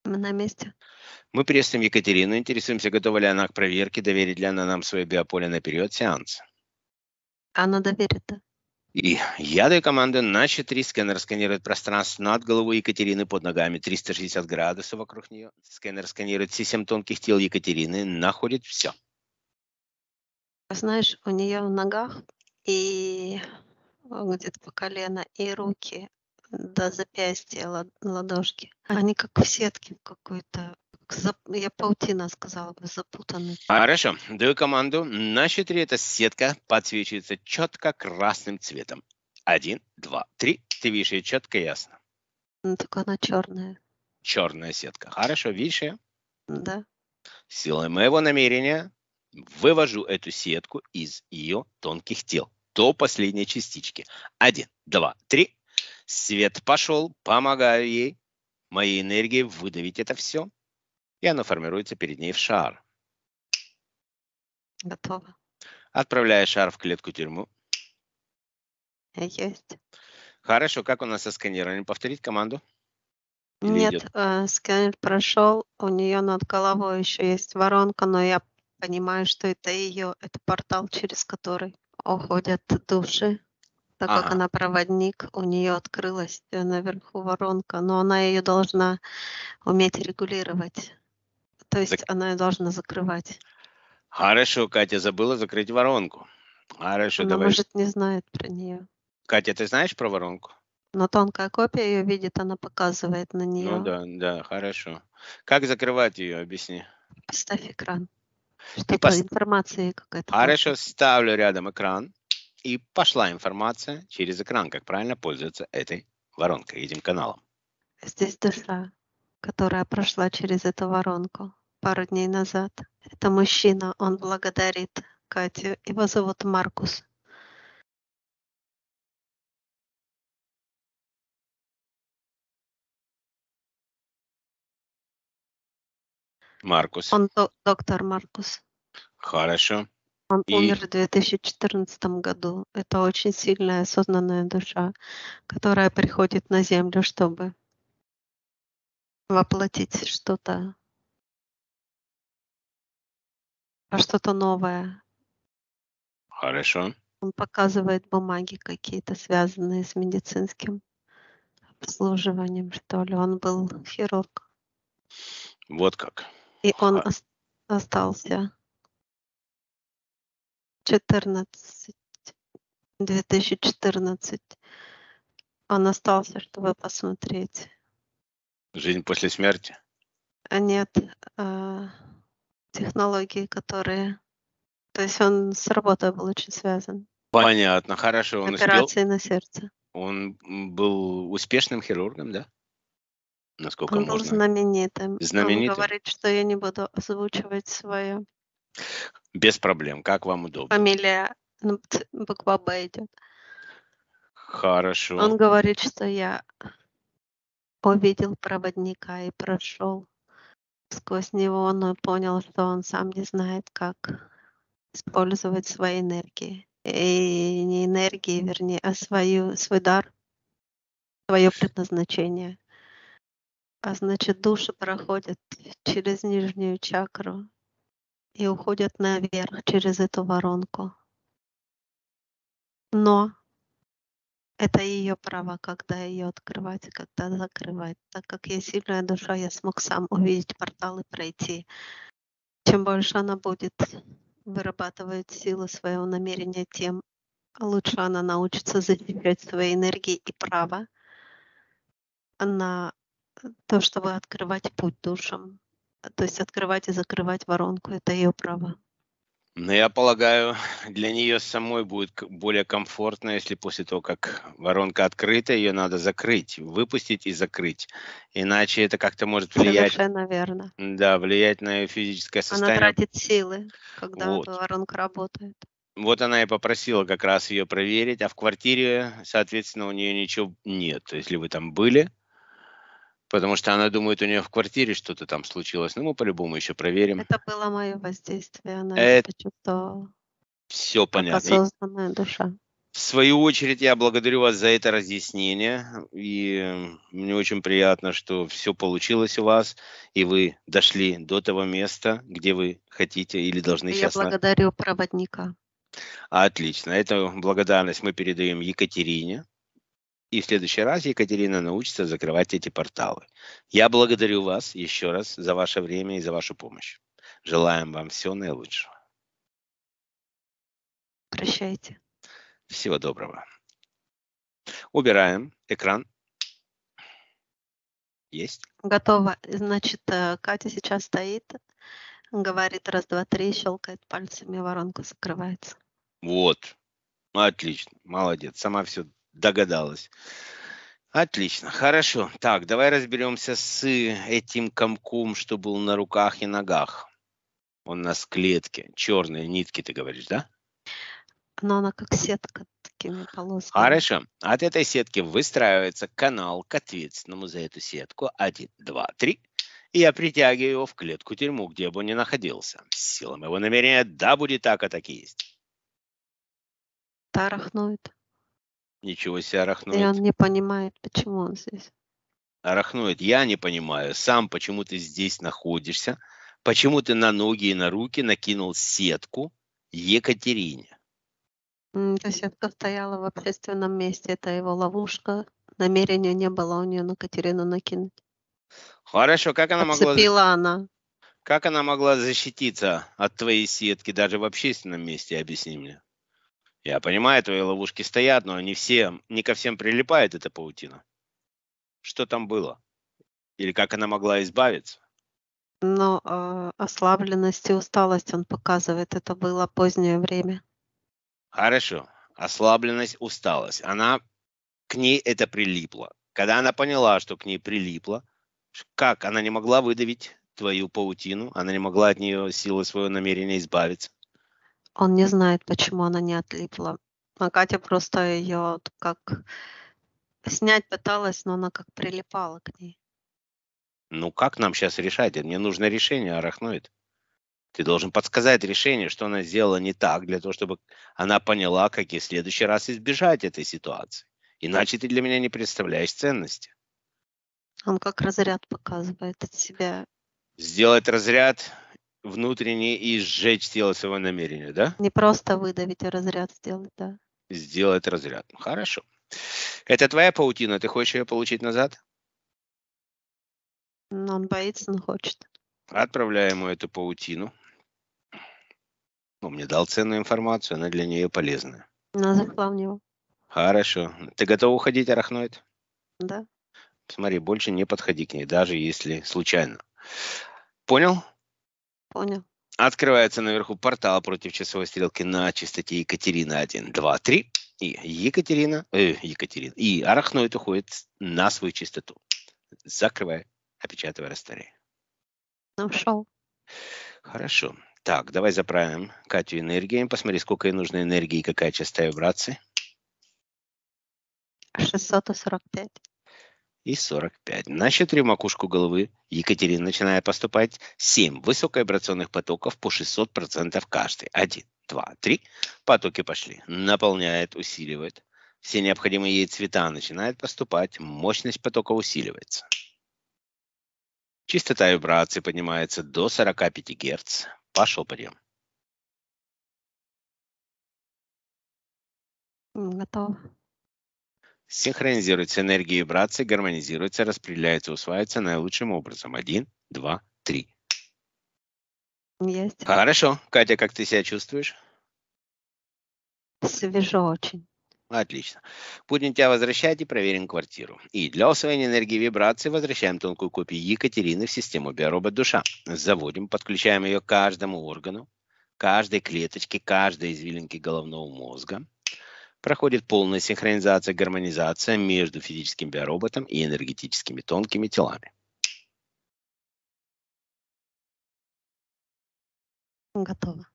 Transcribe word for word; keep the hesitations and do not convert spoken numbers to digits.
Мы на месте. Мы приветствуем Екатерину. Интересуемся, готова ли она к проверке, доверит ли она нам свое биополе на период сеанса. Она доверит, да. И я даю команду на счет три. Сканер сканирует пространство над головой Екатерины, под ногами триста шестьдесят градусов вокруг нее. Сканер сканирует все семь тонких тел Екатерины, находит все. Знаешь, у нее в ногах и где-то по колено, и руки до запястья, лад- ладошки. Они как в сетке в какой-то, как зап- я паутина сказала бы, запутаны. Хорошо. Даю команду. На счет три эта сетка подсвечивается четко красным цветом. Один, два, три. Ты видишь ее четко и ясно. Ну, только она черная, Черная сетка. Хорошо, видишь ее? да. Силой моего намерения вывожу эту сетку из ее тонких тел до последней частички. Один, два, три. Свет пошел, помогаю ей, моей энергией выдавить это все, и оно формируется перед ней в шар. Готово. Отправляю шар в клетку-тюрьму. Есть. Хорошо, как у нас со сканированием? Повторить команду? Или Нет, идет? э, сканер прошел, у нее над головой еще есть воронка, но я понимаю, что это ее, это портал, через который уходят души. Так как Ага. она проводник, у нее открылась э, наверху воронка, но она ее должна уметь регулировать. То есть Зак- она ее должна закрывать. Хорошо, Катя забыла закрыть воронку. Хорошо, Она, давай. может, не знает про нее. Катя, ты знаешь про воронку? Но тонкая копия ее видит, она показывает на Ну нее. да, да, хорошо. Как закрывать ее, объясни. Поставь экран. И Что-то пос- информации какая-то должна. Хорошо, ставлю рядом экран, и пошла информация через экран, как правильно пользоваться этой воронкой, этим каналом. Здесь душа, которая прошла через эту воронку пару дней назад. Это мужчина, он благодарит Катю. Его зовут Маркус. Маркус. Он док- доктор Маркус. Хорошо. Он И умер в две тысячи четырнадцатом году. Это очень сильная осознанная душа, которая приходит на Землю, чтобы воплотить что-то, а что-то новое. хорошо. Он показывает бумаги какие-то, связанные с медицинским обслуживанием, что ли. Он был хирург. Вот как. И он Ха- ос- остался четырнадцать, две тысячи четырнадцать. Он остался, чтобы посмотреть. Жизнь после смерти. А нет, а, технологии, которые... То есть он с работой был очень связан. Понятно, хорошо. Он успел. Операции на сердце. Он м, был успешным хирургом, да? Насколько Он был можно. знаменитым. Он Знаменитым. говорит, что я не буду озвучивать свое. Без проблем, как вам удобно. Фамилия, ну, ц- буква Б идет. Хорошо. Он говорит, что я увидел проводника и прошел сквозь него, но понял, что он сам не знает, как использовать свои энергии. И не энергии, вернее, а свою, свой дар, свое предназначение. А значит, души проходят через нижнюю чакру и уходят наверх через эту воронку. Но это ее право, когда ее открывать и когда закрывать. Так как я сильная душа, я смог сам увидеть портал и пройти. Чем больше она будет вырабатывать силы своего намерения, тем лучше она научится защищать свои энергии и право на то, чтобы открывать путь душам. То есть открывать и закрывать воронку — это ее право. Но я полагаю, для нее самой будет к- более комфортно, если после того, как воронка открыта, ее надо закрыть, выпустить и закрыть. Иначе это как-то может влиять, Совершенно верно. да, влиять на ее физическое Она состояние. тратит силы, когда Вот. эта воронка работает. Вот она и попросила как раз ее проверить, а в квартире, соответственно, у нее ничего нет. Если вы там были, потому что она думает, у нее в квартире что-то там случилось. Ну, мы по-любому еще проверим. Это было мое воздействие, она это Это почувствовала, все как понятно. И- осознанная душа. В свою очередь, я благодарю вас за это разъяснение. И мне очень приятно, что все получилось у вас, и вы дошли до того места, где вы хотите или должны Я сейчас. На... благодарю проводника. Отлично. Эту благодарность мы передаем Екатерине. И в следующий раз Екатерина научится закрывать эти порталы. Я благодарю вас еще раз за ваше время и за вашу помощь. Желаем вам всего наилучшего. Прощайте. Всего доброго. Убираем экран. Есть. Готово. Значит, э, Катя сейчас стоит, говорит раз, два, три, щелкает пальцами, воронка закрывается. Вот. Отлично. Молодец. Сама все догадалась. Отлично. Хорошо. Так, давай разберемся с этим комком, что был на руках и ногах. Он у нас в клетке. Черные нитки, ты говоришь, да? Но она как сетка такими полосками. Хорошо. От этой сетки выстраивается канал к ответственному за эту сетку. Один, два, три. И я притягиваю его в клетку-тюрьму, где бы он ни находился. Силам его намерения, да, будет так, а так и есть. Арахноид. Ничего себе, И арахноид. он не понимает, почему он здесь. Арахноид, я не понимаю сам, почему ты здесь находишься, почему ты на ноги и на руки накинул сетку Екатерине. М, Эта сетка стояла в общественном месте, это его ловушка. Намерения не было у нее на Катерину накинуть. Хорошо, как она могла, Подцепила она. как она могла защититься от твоей сетки даже в общественном месте, объясни мне. Я понимаю, твои ловушки стоят, но не все, не ко всем прилипает эта паутина. Что там было? Или как она могла избавиться? Но э, ослабленность и усталость он показывает. Это было позднее время. Хорошо. Ослабленность, усталость. Она, к ней это прилипло. Когда она поняла, что к ней прилипло, ш- как она не могла выдавить твою паутину, она не могла от нее силой своего намерения избавиться. Он не знает, почему она не отлипла. А Катя просто ее как снять пыталась, но она как прилипала к ней. Ну как нам сейчас решать? Мне нужно решение, арахноид. Ты должен подсказать решение, что она сделала не так, для того, чтобы она поняла, как и в следующий раз избежать этой ситуации. Иначе ты для меня не представляешь ценности. Он как разряд показывает от себя. Сделать разряд внутренний и сжечь тело своего намерения, да? Не просто выдавить, а разряд сделать, да. Сделать разряд. Ну, хорошо. Это твоя паутина, ты хочешь ее получить назад? Но он боится, но хочет. Отправляю ему эту паутину. Он мне дал ценную информацию, она для нее полезная. Она зашла в него, Хорошо. Ты готов уходить, арахноид? да. Смотри, больше не подходи к ней, даже если случайно. Понял? Понял. Открывается наверху портал против часовой стрелки на частоте Екатерина один, два, три. И Екатерина, э, Екатерина, и арахноид уходит на свою частоту. Закрывай, опечатывай, растворяй. Ушел. Хорошо. Так, давай заправим Катю энергией. Посмотри, сколько ей нужно энергии и какая частота вибрации. шестьсот сорок пять. И сорок пять. На счет три макушку головы Екатерина начинает поступать семь высоковибрационных потоков по шестьсот процентов каждый. один, два, три. Потоки пошли. Наполняет, усиливает. Все необходимые ей цвета начинают поступать. Мощность потока усиливается. Частота вибрации поднимается до сорока пяти герц. Пошел подъем. М, Готово. Синхронизируется энергия вибрации, гармонизируется, распределяется, усваивается наилучшим образом. Один, два, три. Есть. Хорошо. Катя, как ты себя чувствуешь? Свежо очень. Отлично. Будем тебя возвращать и проверим квартиру. И для усвоения энергии вибрации возвращаем тонкую копию Екатерины в систему биоробот душа. Заводим, подключаем ее к каждому органу, каждой клеточке, каждой извилинке головного мозга. Проходит полная синхронизация, гармонизация между физическим биороботом и энергетическими тонкими телами. Готово.